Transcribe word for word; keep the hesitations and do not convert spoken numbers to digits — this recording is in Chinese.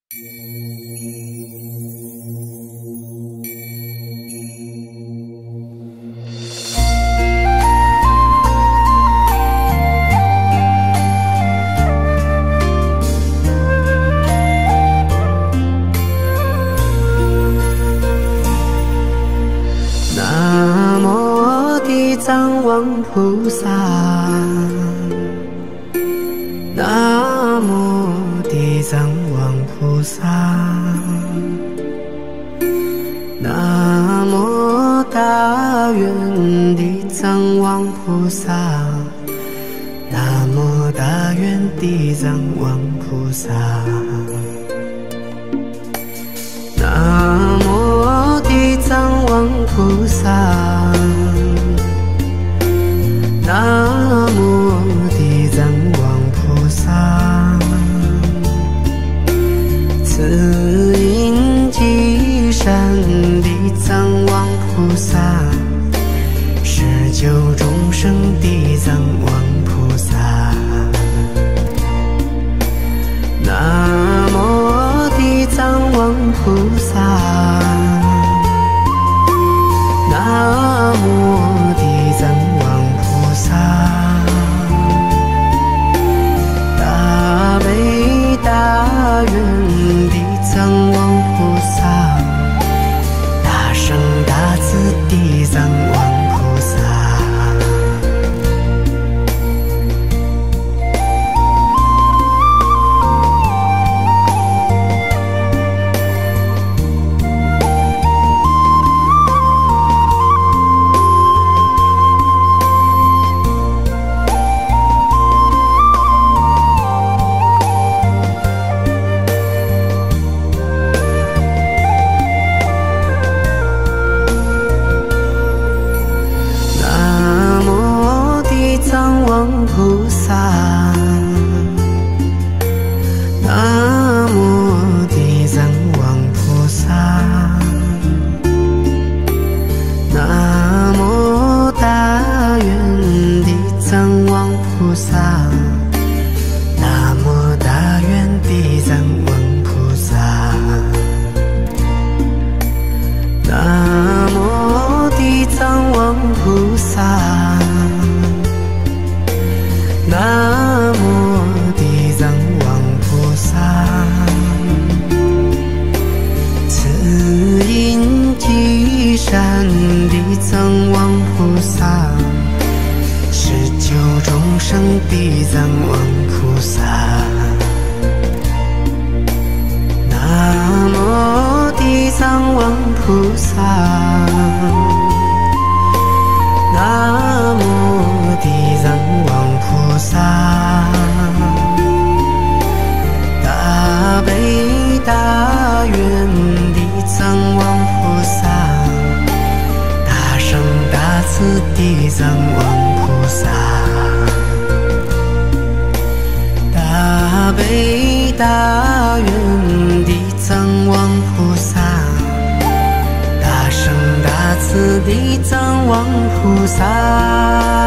南无地藏王菩萨，南无地藏王菩萨，南无大愿地藏王菩萨，南无大愿地藏王菩萨，南无地藏王菩萨，南无地藏王菩萨，慈音积善地藏王菩萨，施救众生地藏王菩萨，南无地藏王菩萨，南无地藏王菩萨，大悲大愿地藏王菩萨，大圣大慈地藏王菩萨。菩萨，南无地藏王菩萨，南无大愿地藏王菩萨，南无大愿地藏王菩萨，南无地藏王菩萨，南无地藏王菩萨，慈音积善地藏王菩萨，施救众生地藏王菩萨，南无地藏王菩萨，南无地藏王菩萨，大悲大愿地藏王菩萨，大圣大慈地藏王菩萨，大悲大愿地藏王菩萨，大圣大慈地藏王菩萨。